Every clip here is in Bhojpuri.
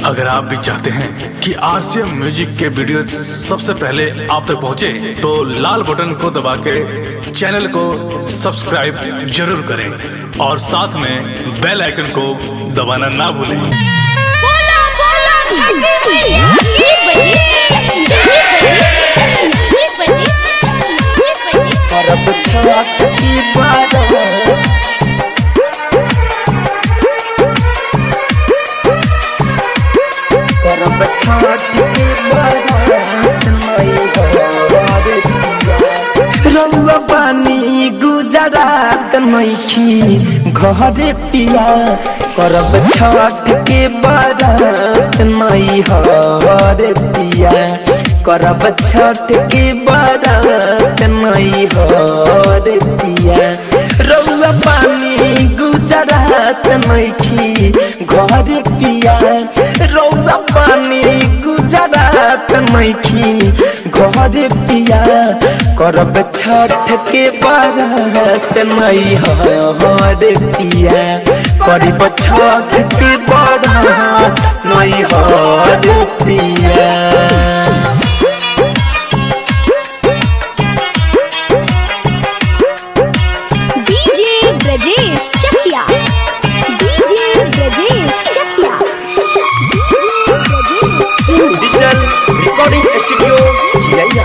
अगर आप भी चाहते हैं कि RCM म्यूजिक के वीडियो सबसे पहले आप तक पहुंचे, तो लाल बटन को दबा के चैनल को सब्सक्राइब जरूर करें और साथ में बेल आइकन को दबाना ना भूलें। बोला बोला छठी करब छठ की बारात, करब छठ की बारात नैहर पिया। रउआ पानी गुजरात नइखी घरे पिया, करब छठ के बारात नैहर पिया, करब छठ के बारात नैहर पिया। रउआ पानी गुजरात नइखी घरे पिया, रउआ पानी गुजरात नइखी घरे पिया, करब छठ के बारात नैहर पिया, करब छठ के बारात नैहर पिया। डिजिटल रिकॉर्डिंग स्टूडियो जिया,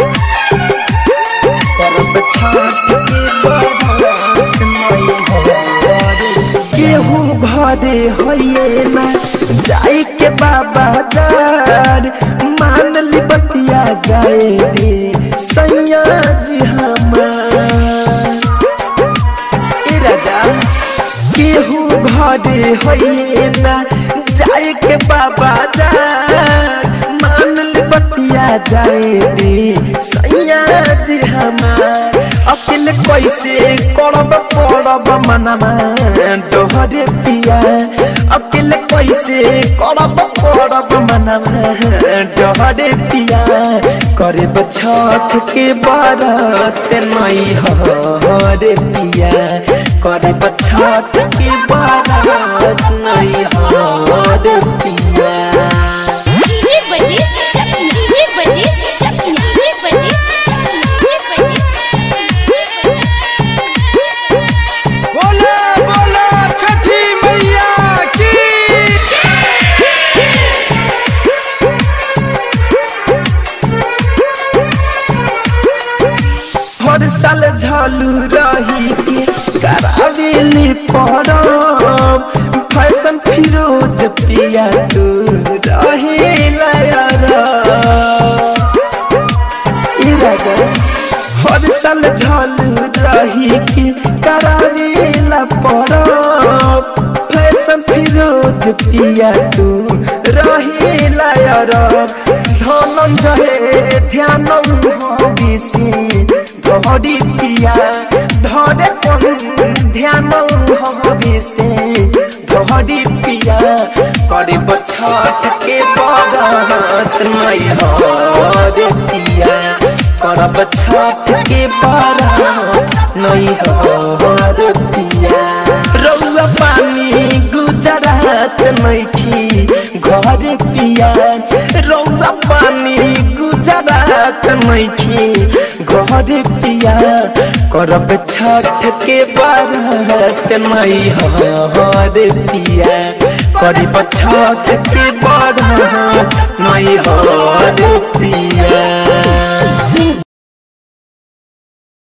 करब छठ के बारात नैहर। केहू घरे होइए ना जाए के बाबा जार, मान ली बतिया जाए दे सैया जी हमार। ए राजा केहू घरे होइए ना जाए के बाबा जार, मान ली बतिया जाए दे सैया जी हमार। अकेले कैसे करब पड़ब मनमा डोहरे पिया, अकेले कैसे करब पड़ब मनमा डोहरे पिया, करब छठ के बारात नैहर पिया, करब छठ के बारात नैहर पिया। हर साल झालू रही के करावेली परब, फैशन फिरोज पिया तू रहेला यार। ए राजा हर साल झालू रही के करावेला परब, फैशन फिरोज पिया तू रहेला यार। धनंजय ध्यान हबीसी धरी पिया, धरे कौन ध्यान हबीसी धरी पिया, करब छठ के बारात नैहर पिया, करब छठ के बारात नैहर पिया। रउआ पानी गुजरात नइखी घरे पिया, रउआ पानी गुजरात नइखी घरे पिया, करब छठ के बारात नैहर पिया, करब छठ के बारात नैहर